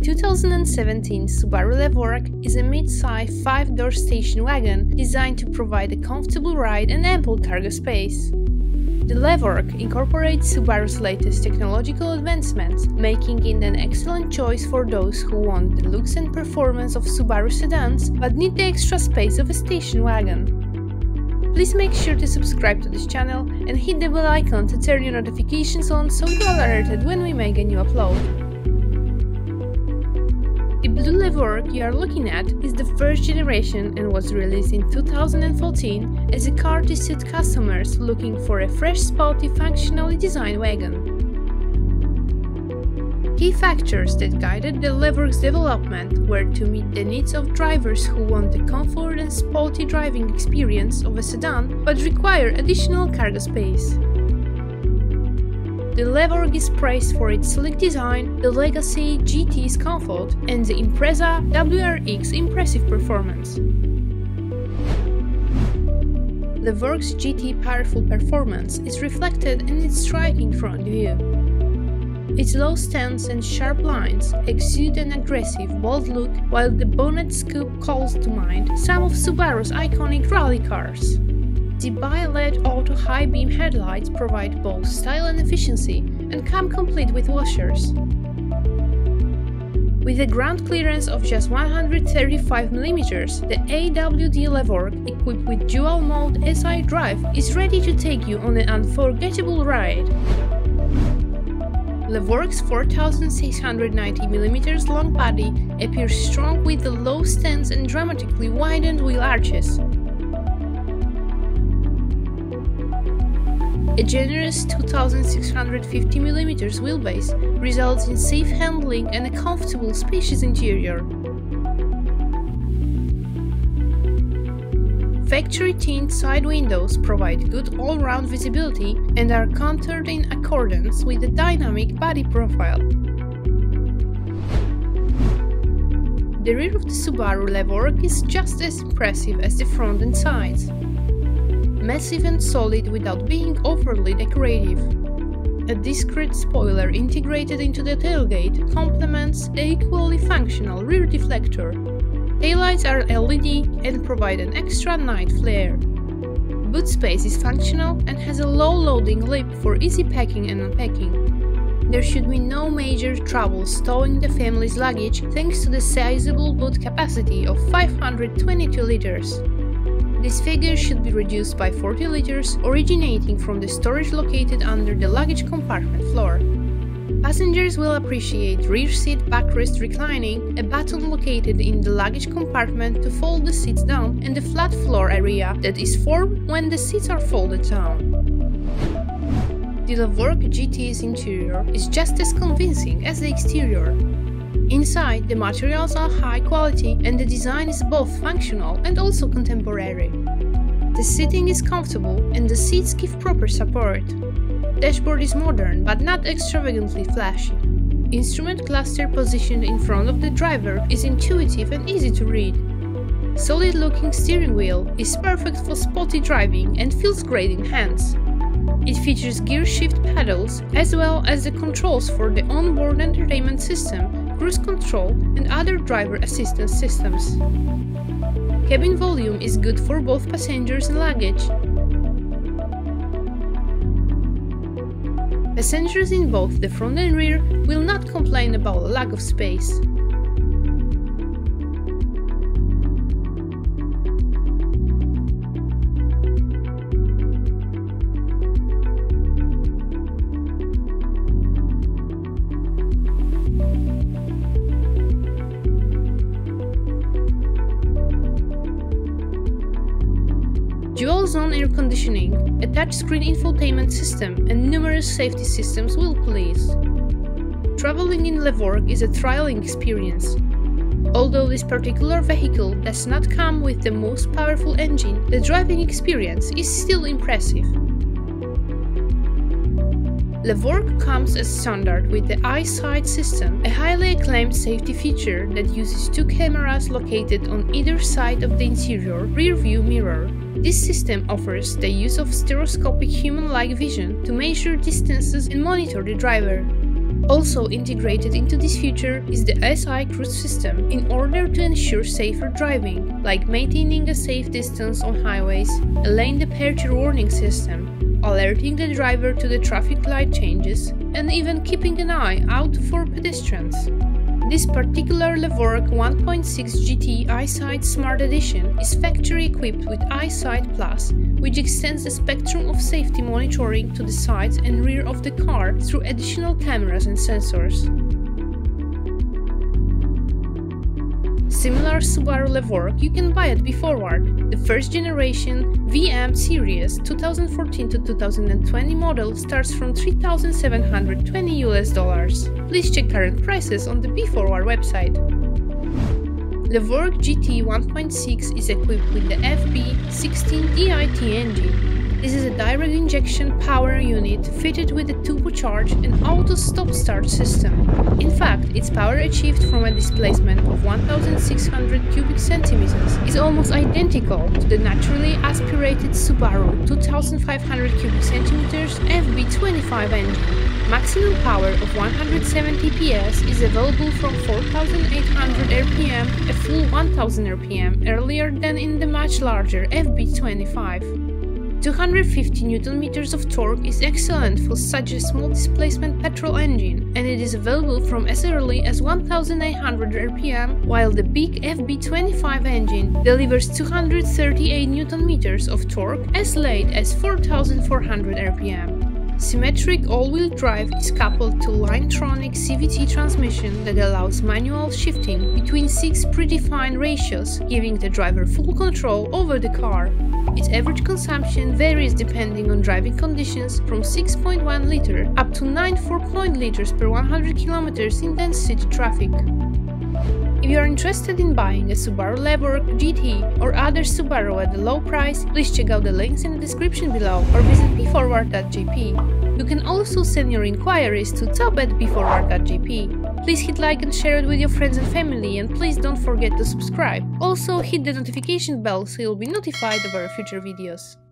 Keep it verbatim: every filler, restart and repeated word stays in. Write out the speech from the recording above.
two thousand seventeen Subaru Levorg is a mid-size five-door station wagon designed to provide a comfortable ride and ample cargo space. The Levorg incorporates Subaru's latest technological advancements, making it an excellent choice for those who want the looks and performance of Subaru sedans but need the extra space of a station wagon. Please make sure to subscribe to this channel and hit the bell icon to turn your notifications on so you are alerted when we make a new upload. The blue Levorg you are looking at is the first generation and was released in two thousand fourteen as a car to suit customers looking for a fresh, sporty, functionally designed wagon. Key factors that guided the Levorg's development were to meet the needs of drivers who want the comfort and sporty driving experience of a sedan but require additional cargo space. The Levorg is praised for its sleek design, the Legacy G T's comfort, and the Impreza W R X impressive performance. Levorg's G T powerful performance is reflected in its striking front view. Its low stance and sharp lines exude an aggressive, bold look, while the bonnet scoop calls to mind some of Subaru's iconic rally cars. The bi-L E D auto high-beam headlights provide both style and efficiency and come complete with washers. With a ground clearance of just one hundred thirty-five millimeters, the A W D Levorg, equipped with dual-mode S I drive, is ready to take you on an unforgettable ride. Levorg's four thousand six hundred ninety millimeter long body appears strong with the low stance and dramatically widened wheel arches. A generous two thousand six hundred fifty millimeter wheelbase results in safe handling and a comfortable, spacious interior. Factory-tinted side windows provide good all-round visibility and are contoured in accordance with the dynamic body profile. The rear of the Subaru Levorg is just as impressive as the front and sides. Massive and solid without being overly decorative. A discreet spoiler integrated into the tailgate complements the equally functional rear deflector. Taillights are L E D and provide an extra night flare. Boot space is functional and has a low loading lip for easy packing and unpacking. There should be no major trouble stowing the family's luggage thanks to the sizable boot capacity of five hundred twenty-two liters. This figure should be reduced by forty liters, originating from the storage located under the luggage compartment floor. Passengers will appreciate rear seat backrest reclining, a button located in the luggage compartment to fold the seats down, and the flat floor area that is formed when the seats are folded down. The Levorg G T's interior is just as convincing as the exterior. Inside, the materials are high quality and the design is both functional and also contemporary. The seating is comfortable and the seats give proper support. Dashboard is modern but not extravagantly flashy. Instrument cluster positioned in front of the driver is intuitive and easy to read. Solid-looking steering wheel is perfect for sporty driving and feels great in hands. It features gear shift pedals as well as the controls for the onboard entertainment system, cruise control and other driver assistance systems. Cabin volume is good for both passengers and luggage. Passengers in both the front and rear will not complain about a lack of space. Dual-zone air conditioning, a touchscreen infotainment system and numerous safety systems will please. Traveling in Levorg is a thrilling experience. Although this particular vehicle does not come with the most powerful engine, the driving experience is still impressive. Levorg comes as standard with the EyeSight system, a highly acclaimed safety feature that uses two cameras located on either side of the interior rear-view mirror. This system offers the use of stereoscopic human-like vision to measure distances and monitor the driver. Also integrated into this feature is the S I cruise system in order to ensure safer driving, like maintaining a safe distance on highways, a lane departure warning system, alerting the driver to the traffic light changes, and even keeping an eye out for pedestrians. This particular Levorg one point six G T EyeSight Smart Edition is factory equipped with EyeSight Plus, which extends the spectrum of safety monitoring to the sides and rear of the car through additional cameras and sensors. Similar Subaru Levorg you can buy at BeForward. The first generation V M Series twenty fourteen to twenty twenty model starts from three thousand seven hundred twenty U S dollars. Please check current prices on the BeForward website. Levorg G T one point six is equipped with the F B sixteen E I T engine. This is a direct injection power unit fitted with a turbocharged and auto stop-start system. In fact, its power achieved from a displacement of one thousand six hundred cubic centimeters is almost identical to the naturally aspirated Subaru two thousand five hundred cubic centimeters F B twenty-five engine. Maximum power of one hundred seventy P S is available from four thousand eight hundred R P M, a full one thousand R P M earlier than in the much larger F B twenty-five. two hundred fifty newton meters of torque is excellent for such a small displacement petrol engine, and it is available from as early as one thousand eight hundred R P M, while the big F B twenty-five engine delivers two hundred thirty-eight newton meters of torque as late as four thousand four hundred R P M. Symmetric all-wheel drive is coupled to Linetronic C V T transmission that allows manual shifting between six predefined ratios, giving the driver full control over the car. Its average consumption varies depending on driving conditions from six point one liters up to nine point four liters per one hundred kilometers in dense city traffic. If you are interested in buying a Subaru Levorg G T or other Subaru at a low price, please check out the links in the description below or visit be forward dot J P. You can also send your inquiries to top at be forward dot J P. Please hit like and share it with your friends and family, and please don't forget to subscribe. Also hit the notification bell so you'll be notified of our future videos.